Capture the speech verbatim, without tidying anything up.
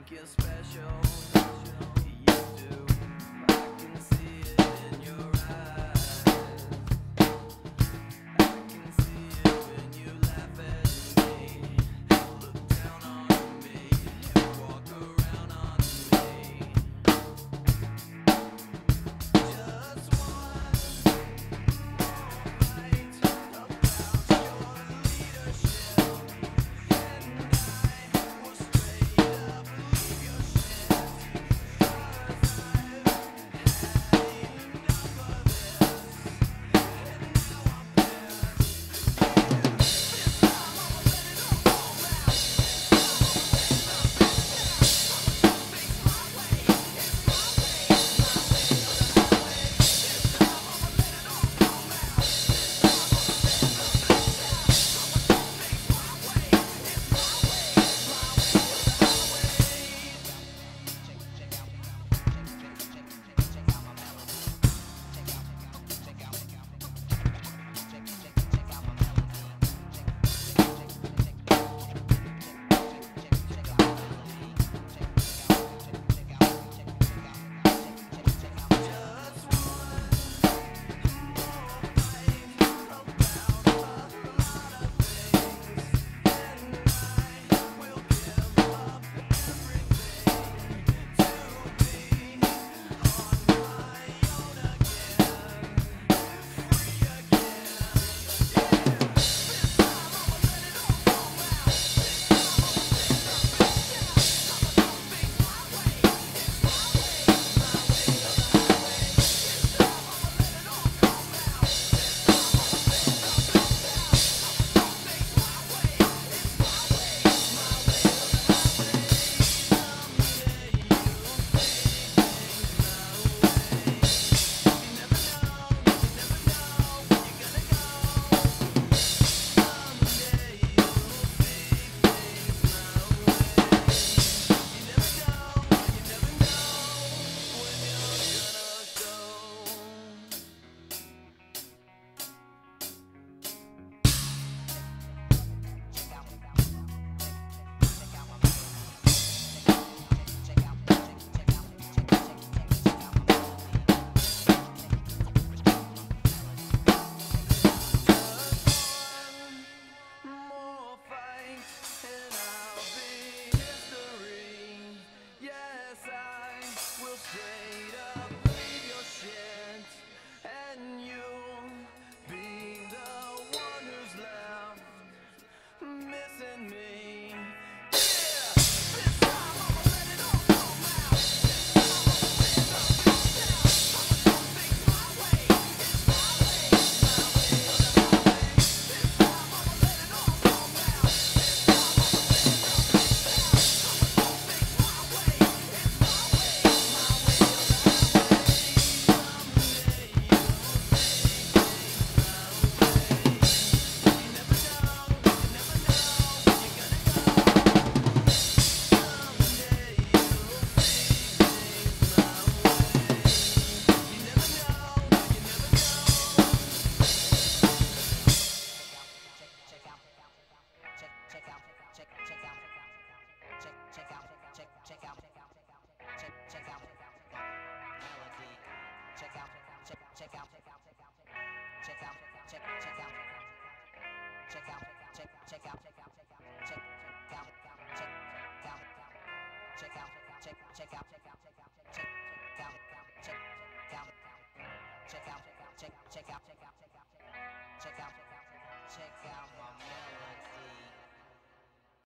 think you're special. You do. I can see it in your eyes. I can see it when you laugh at me, look down on me, and walk around on me. Just one more fight about your leadership, and I will straight up leave your shit. 'Cause I've had enough of this, and now I'm pissed. This time I'ma let it all fall out. This time I'ma let it all bitch down. I'ma face my way. It's my way. My way or the highway. This time I'ma let it all fall out. This time I'ma let it all bitch down. I'ma face my way. It's my way. My way or the highway. Check check out check check check check check out my melody. Check out check out check out check check check out my melody. Check check check check check check check check out my melody. Check check out check check out check check out check check check out. Just one more fight about a lot of things, and I will give up everything to be on my own again, free again. Yeah, this time I'ma let it all fall out. This time I'ma face the bitch down. I'ma face my way. It's my way, my way or the highway. This time I'ma let it all fall out. This time I'ma face the bitch down. I'ma face my way. It's my way, my way or the highway. Someday you'll see things my way. You never know, you never know where you're gonna go. Someday you'll see things my way. You never know, you never know when you're gonna go. Check out, check out, check out my melody. Check out, check out, check out, check check check check out my melody. Just one more fight and I'll be history. Yes, I will straight up leave your shit, and you'll be the one who's left missing me. Yeah, this time I'ma let it all fall out. This time I'ma face the bitch down. I'ma face my way. It's my way, my way or the highway. This time I'ma let it all fall out. This time I'ma face the bitch down. I'ma face my way. It's my way, my way or the highway. Someday you'll see things my way. You never know, you never know where you're gonna go. Someday you'll see things my way. You never know, you never know. Check out, check check out, check check out, check check out, check check out, check check out melody. Check out, check check out, check out, check out, check check out, check out, check check out, check out, check out, check out, check out, check check out, check out, check out, check out, check out, check out, check check out, check out, check out, check out, check out my melody.